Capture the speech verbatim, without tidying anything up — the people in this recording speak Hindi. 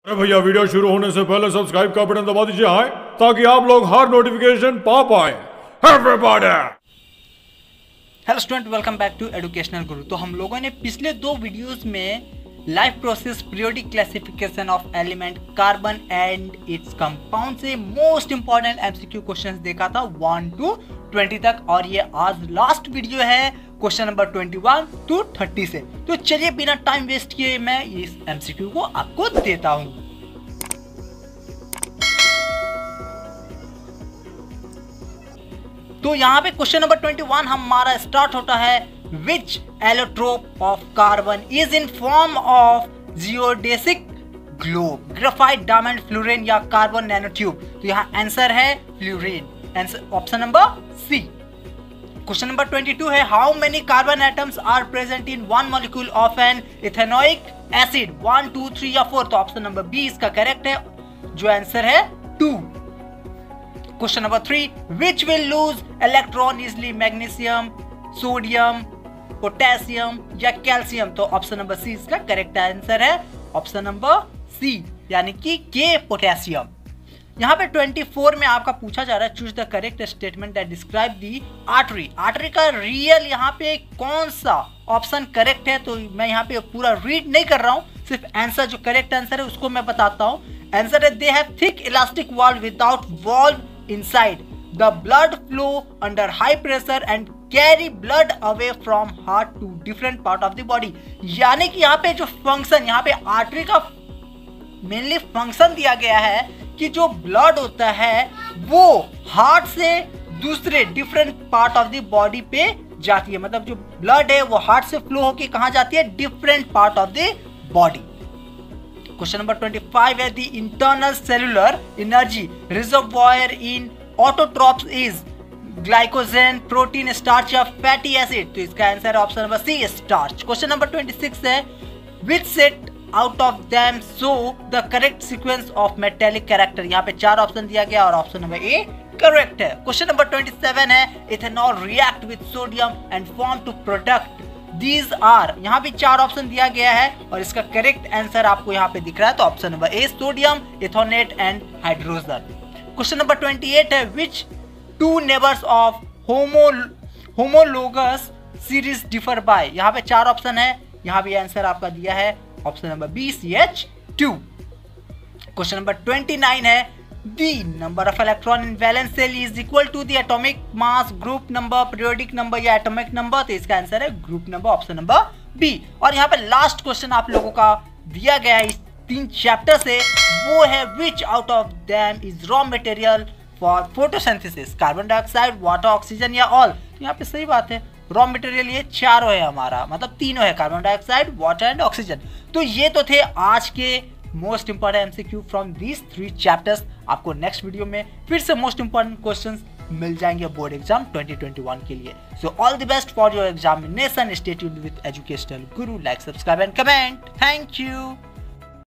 अरे भैया वीडियो शुरू होने से पहले सब्सक्राइब का बटन दबा दीजिए हाय ताकि आप लोग हर नोटिफिकेशन पा पाए। Everybody hello student, welcome back to educational guru. तो हम लोगों ने पिछले दो वीडियोस में life process periodic classification of element carbon and its compound से मोस्ट इंपॉर्टेंट एमसीक्यू क्वेश्चंस देखा था वन टू ट्वेंटी तक, और ये आज लास्ट वीडियो है question number twenty one to thirty से। तो चलिए बिना टाइम वेस्ट किए मैं इस एमसीक्यू को आपको देता हूं। तो यहाँ पे क्वेश्चन नंबर ट्वेंटी वन हमारा स्टार्ट होता है, which allotrope of carbon is in form of geodesic globe, graphite, diamond, fluorine या कार्बन नैनोट्यूब। तो यहाँ आंसर है fluorine, answer option number C. Question number twenty two है, how many carbon atoms are present in one molecule of an ethanoic acid, one two three या फोर। तो ऑप्शन नंबर बी इसका करेक्ट है, जो आंसर है to. Question number three, which will lose electron easily, magnesium, sodium, potassium या कैल्शियम। तो ऑप्शन नंबर सी इसका करेक्ट आंसर है, ऑप्शन नंबर सी यानी कि के पोटेशियम। यहाँ पे चौबीस में आपका पूछा जा रहा है, choose the correct statement that describe the artery. Artery का रियल यहाँ पे कौन सा ऑप्शन करेक्ट है, तो मैं यहाँ पे पूरा रीड नहीं कर रहा हूँ, सिर्फ आंसर जो करेक्ट आंसर है उसको मैं बताता हूँ। आंसर है, they have thick elastic wall without valve inside, the blood flow under high pressure and carry blood away from heart to different part of the body. यानी कि यहाँ पे जो फंक्शन, यहाँ पे आर्टरी का मेनली फंक्शन दिया गया है कि जो ब्लड होता है वो हार्ट से दूसरे different part of the body पे जाती है, मतलब जो ब्लड है वो हार्ट से फ्लो होके कहां जाती है, different part of the body. Question number twenty five है, the internal cellular energy reservoir in autotrophs is glycogen, protein, starch या फैटी एसिड। तो इसका आंसर है option number C, starch. Question number twenty six है, which set out of them show the correct sequence of metallic character. यहाँ पे चार ऑप्शन दिया गया और ऑप्शन नंबर ए करेक्ट है। क्वेश्चन नंबर ट्वेंटी सेवन है, ethanol react with sodium and form two product these are. यहाँ भी चार ऑप्शन दिया गया है और इसका करेक्ट आंसर आपको यहाँ पे दिख रहा है, तो option number A sodium, ethanoate and hydrogen. Question number twenty eight है, which two neighbours of homo homologous series differ by. यहाँ पे चार ऑप्शन है, यहाँ भी आंसर आपका दिया है option number B, C H two. Question number twenty nine है, the number of electron in valence shell is equal to the atomic mass, group number, periodic number या एटॉमिक नंबर। तो इसका आंसर है group number, option number B. और यहाँ पे लास्ट क्वेश्चन आप लोगों का दिया गया है इस तीन चैप्टर से, वो है, which out of them is raw material for photosynthesis, carbon dioxide, water, oxygen या ऑल। यहाँ पे सही बात है, रॉ मटेरियल ये चारों है हमारा, मतलब तीनों है, carbon dioxide, water and oxygen. तो ये तो थे आज के most important MCQ from these three chapters. आपको नेक्स्ट वीडियो में फिर से मोस्ट इंपॉर्टेंट क्वेश्चंस मिल जाएंगे board exam twenty twenty one के लिए। So all the best for your examination. Stay tuned with educational guru. Like, subscribe and comment. Thank you.